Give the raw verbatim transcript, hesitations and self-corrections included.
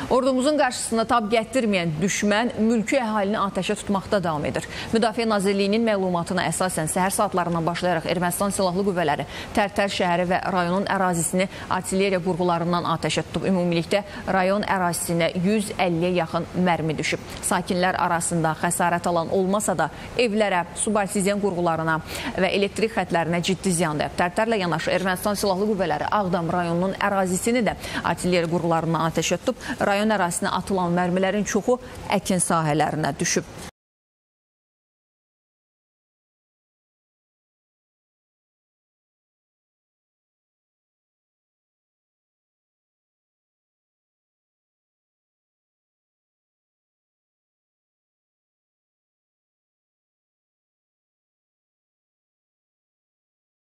Ordumuzun qarşısına tab gətirməyən düşmən mülki əhalini atəşə tutmaqda davam edir. Müdafiə Nazirliyinin məlumatına əsasən səhər saatlarından başlayaraq Ermənistan Silahlı Qüvvələri Tərtər şəhəri və rayonun ərazisini artilleriya qurğularından atəşə tutub. Ümumilikdə rayon ərazisinə yüz əlliyə yaxın mərmi düşüb. Sakinlər arasında xəsarət alan olmasa da evlərə, subarsiziyan qurğularına və elektrik xətlərinə ciddi ziyan dəyib. Tərtərlə yanaşı Ermənistan Silahlı Qüvvələri Ağdam rayonunun ərazisini də artilleriya qurğularından atəşə tutub. Rayon ərazisinə atılan mərmilərin çoxu əkin sahələrinə düşüb.